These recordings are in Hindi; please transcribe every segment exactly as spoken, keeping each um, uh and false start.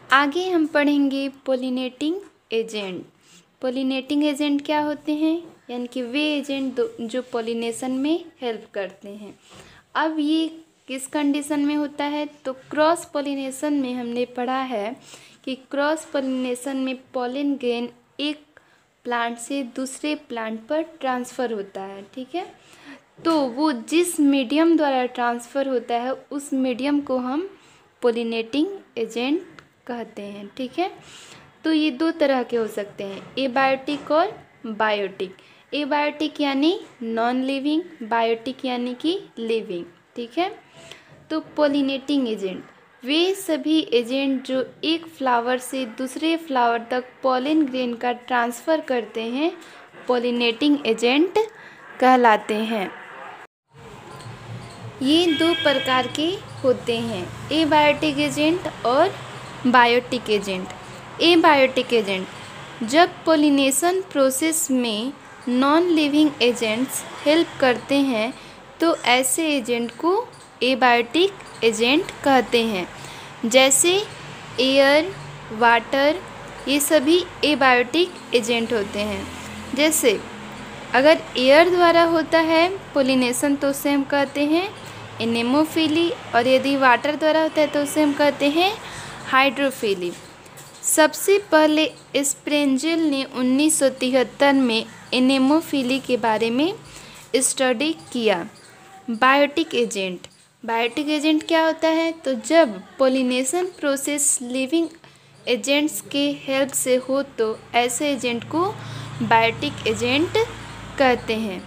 आगे हम पढ़ेंगे पोलिनेटिंग एजेंट। पोलिनेटिंग एजेंट क्या होते हैं, यानी कि वे एजेंट जो पोलिनेशन में हेल्प करते हैं। अब ये किस कंडीशन में होता है, तो क्रॉस पोलिनेशन में हमने पढ़ा है कि क्रॉस पोलिनेशन में पॉलिन ग्रेन एक प्लांट से दूसरे प्लांट पर ट्रांसफ़र होता है। ठीक है, तो वो जिस मीडियम द्वारा ट्रांसफ़र होता है उस मीडियम को हम पोलिनेटिंग एजेंट कहते हैं। ठीक है, तो ये दो तरह के हो सकते हैं, एबायोटिक और बायोटिक। एबायोटिक यानी नॉन लिविंग, बायोटिक यानी कि लिविंग। ठीक है, तो पोलिनेटिंग एजेंट वे सभी एजेंट जो एक फ्लावर से दूसरे फ्लावर तक पॉलिन ग्रेन का ट्रांसफ़र करते हैं पोलिनेटिंग एजेंट कहलाते हैं। ये दो प्रकार के होते हैं, एबायोटिक एजेंट और बायोटिक एजेंट। एबायोटिक एजेंट जब पोलिनेशन प्रोसेस में नॉन लिविंग एजेंट्स हेल्प करते हैं तो ऐसे एजेंट को एबायोटिक एजेंट कहते हैं। जैसे एयर, वाटर, ये सभी एबायोटिक एजेंट होते हैं। जैसे अगर एयर द्वारा होता है पोलिनेशन तो उसे हम कहते हैं एनेमोफिली, और यदि वाटर द्वारा होता है तो उसे हम कहते हैं हाइड्रोफिली। सबसे पहले स्प्रेंजेल ने उन्नीस सौ तिहत्तर में एनेमोफिली के बारे में स्टडी किया। बायोटिक एजेंट बायोटिक एजेंट क्या होता है, तो जब पोलिनेशन प्रोसेस लिविंग एजेंट्स के हेल्प से हो तो ऐसे एजेंट को बायोटिक एजेंट कहते हैं।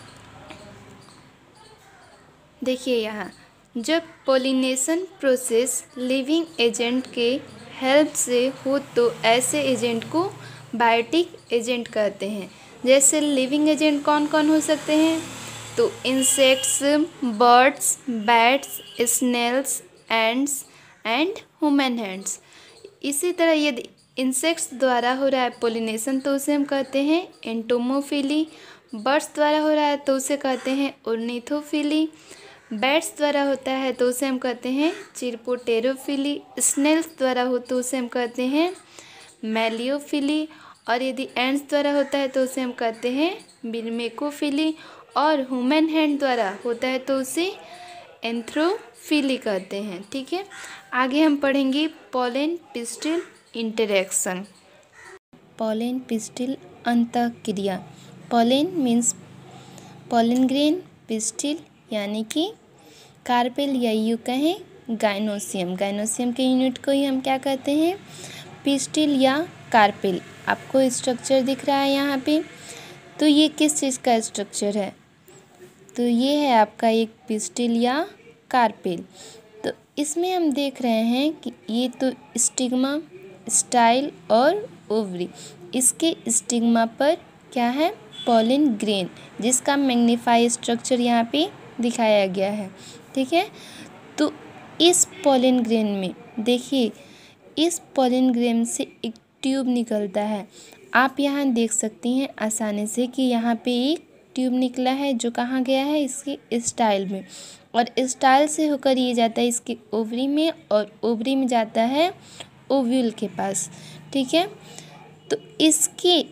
देखिए यहाँ, जब पोलिनेशन प्रोसेस लिविंग एजेंट के हेल्प से हो तो ऐसे एजेंट को बायोटिक एजेंट कहते हैं। जैसे लिविंग एजेंट कौन कौन हो सकते हैं, तो insects, birds, bats, snails, ants and human hands. इसी तरह यदि इंसेक्ट्स द्वारा हो रहा है पोलिनेशन तो उसे हम कहते हैं एंटोमोफिली, बर्ड्स द्वारा हो रहा है तो उसे कहते हैं ऑर्निथोफिली, बैट्स द्वारा होता है तो उसे हम कहते हैं चिरपोटेरोफिली, स्नेल्स द्वारा हो तो उसे हम कहते हैं मेलियोफिली, और यदि एंड्स द्वारा होता है तो उसे हम कहते हैं बिरमेकोफिली, और ह्यूमन हैंड द्वारा होता है तो उसे एंथ्रोफिली कहते हैं। ठीक है, आगे हम पढ़ेंगे pollen pistil interaction. Pollen pistil अंतःक्रिया। Pollen means pollen grain, pistil यानी कि कार्पेल या यूँ कहें गाइनोसियम। गाइनोसियम के यूनिट को ही हम क्या कहते हैं, पिस्टिल या कार्पेल। आपको स्ट्रक्चर दिख रहा है यहाँ पे, तो ये किस चीज़ का स्ट्रक्चर है, तो ये है आपका एक पिस्टिल या कार्पेल। तो इसमें हम देख रहे हैं कि ये तो स्टिग्मा, स्टाइल और ओवरी। इसके स्टिग्मा पर क्या है, पॉलन ग्रेन, जिसका मैग्नीफाई स्ट्रक्चर यहाँ पे दिखाया गया है। ठीक है, तो इस पॉलन ग्रेन में देखिए, इस पॉलन ग्रेन से एक ट्यूब निकलता है। आप यहाँ देख सकती हैं आसानी से कि यहाँ पे एक ट्यूब निकला है जो कहाँ गया है, इसके स्टाइल में, और स्टाइल से होकर ये जाता है इसके ओवरी में, और ओवरी में जाता है ओव्यूल के पास। ठीक है, तो इसके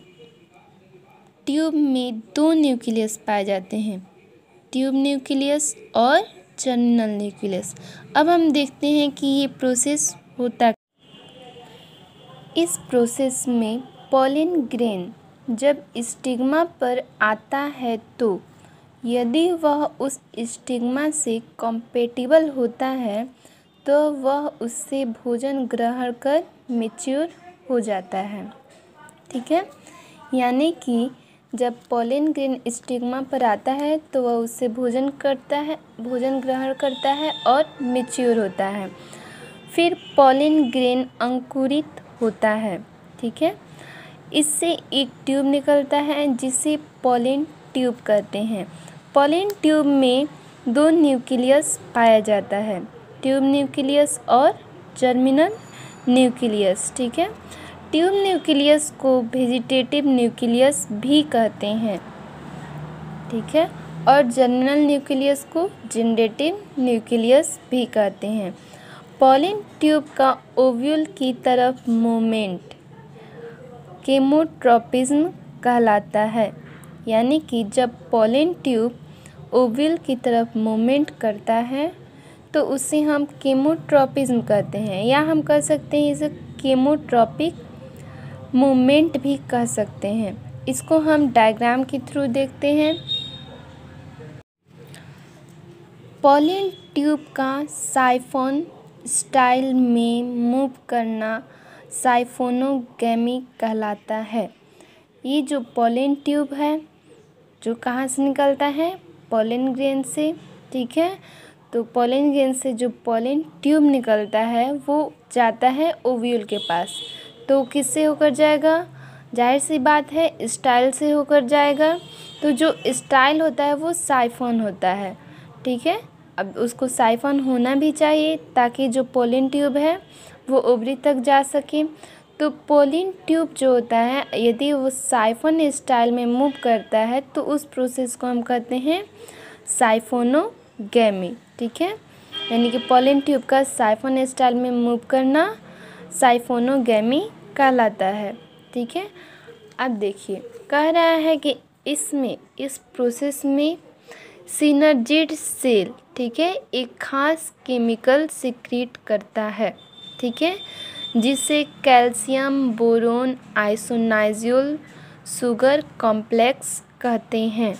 ट्यूब में दो न्यूक्लियस पाए जाते हैं, ट्यूब न्यूक्लियस और जर्मिनल न्यूक्लियस। अब हम देखते हैं कि ये प्रोसेस होता, इस प्रोसेस में पॉलन ग्रेन जब स्टिग्मा पर आता है तो यदि वह उस स्टिग्मा से कंपेटिबल होता है तो वह उससे भोजन ग्रहण कर मैच्योर हो जाता है। ठीक है, यानी कि जब पॉलन ग्रेन स्टिग्मा पर आता है तो वह उससे भोजन करता है, भोजन ग्रहण करता है और मैच्योर होता है। फिर पॉलन ग्रेन अंकुरित होता है। ठीक है, इससे एक ट्यूब निकलता है जिसे पॉलन ट्यूब कहते हैं। पॉलन ट्यूब में दो न्यूक्लियस पाया जाता है, ट्यूब न्यूक्लियस और जर्मिनल न्यूक्लियस। ठीक है, ट्यूब न्यूक्लियस को वेजिटेटिव न्यूक्लियस भी कहते हैं। ठीक है, और जर्मिनल न्यूक्लियस को जनरेटिव न्यूक्लियस भी कहते हैं। पॉलन ट्यूब का ओव्यूल की तरफ मूवमेंट केमोट्रॉपिज्म कहलाता है। यानी कि जब पॉलन ट्यूब ओव्यूल की तरफ मूवमेंट करता है तो उसे हम केमोट्रॉपिज्म कहते हैं, या हम कह सकते हैं इसे केमोट्रॉपिक मूवमेंट भी कह सकते हैं। इसको हम डायग्राम के थ्रू देखते हैं। पॉलन ट्यूब का साइफोन स्टाइल में मूव करना साइफोनोगैमी कहलाता है। ये जो पॉलन ट्यूब है जो कहाँ से निकलता है, पॉलन ग्रेन से, ठीक है। तो पॉलन ग्रेन से जो पॉलन ट्यूब निकलता है वो जाता है ओव्यूल के पास। तो किससे होकर जाएगा, जाहिर सी बात है स्टाइल से होकर जाएगा। तो जो स्टाइल होता है वो साइफोन होता है, ठीक है। अब उसको साइफोन होना भी चाहिए ताकि जो पॉलन ट्यूब है वो ओवरी तक जा सके। तो पॉलन ट्यूब जो होता है यदि वो साइफोन स्टाइल में मूव करता है तो उस प्रोसेस को हम कहते हैं साइफोनोगैमी, ठीक है। यानी कि पॉलन ट्यूब का साइफोन स्टाइल में मूव करना साइफोनोगैमी कहलाता है, ठीक है। अब देखिए कह रहा है कि इसमें इस प्रोसेस में सिनर्जिड सेल, ठीक है, एक खास केमिकल सिक्रीट करता है, ठीक है, जिसे calcium boron inositol sugar complex कहते हैं,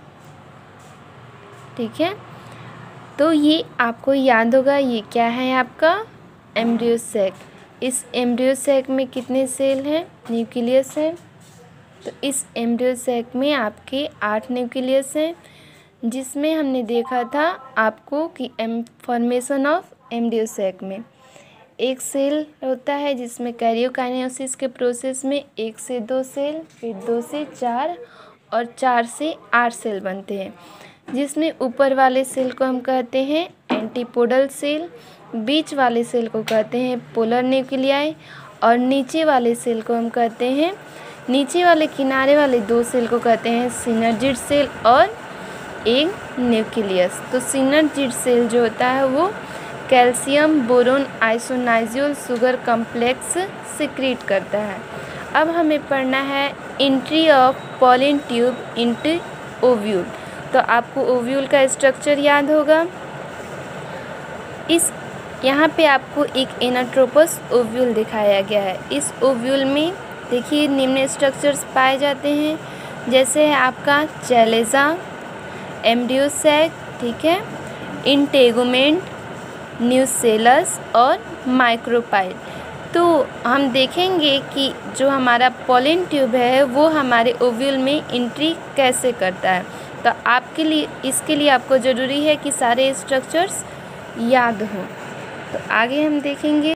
ठीक है। तो ये आपको याद होगा, ये क्या है आपका एम्ब्रियो सैक। इस एम्ब्रियो सैक में कितने सेल हैं, न्यूक्लियस है। तो इस एम्ब्रियो सैक में आपके आठ न्यूक्लियस हैं, जिसमें हमने देखा था आपको कि एम फॉर्मेशन ऑफ एम्ब्रियो सैक में एक सेल होता है जिसमें कैरियोकाइनेसिस के प्रोसेस में एक से दो सेल, फिर दो से चार और चार से आठ सेल बनते हैं, जिसमें ऊपर वाले सेल को हम कहते हैं एंटीपोडल सेल, बीच वाले सेल को कहते हैं पोलर न्यूक्लियाई और नीचे वाले सेल को हम कहते हैं, नीचे वाले किनारे वाले दो सेल को कहते हैं सिनर्जिड सेल और एक न्यूक्लियस। तो सिनर्जिड सेल जो होता है वो calcium boron inositol sugar complex secrete करता है। अब हमें पढ़ना है entry of pollen tube into ovule. तो आपको ओव्यूल का स्ट्रक्चर याद होगा। इस यहाँ पे आपको एक एनाट्रोपस ओव्यूल दिखाया गया है। इस ओव्यूल में देखिए निम्न स्ट्रक्चर्स पाए जाते हैं, जैसे है आपका चैलेजा, एम्ब्रियो सैक, ठीक है, इंटेगुमेंट, न्यूसेलस और माइक्रोपाइल। तो हम देखेंगे कि जो हमारा पॉलन ट्यूब है वो हमारे ओव्यूल में एंट्री कैसे करता है। तो आपके लिए इसके लिए आपको ज़रूरी है कि सारे स्ट्रक्चर्स याद हों। तो आगे हम देखेंगे।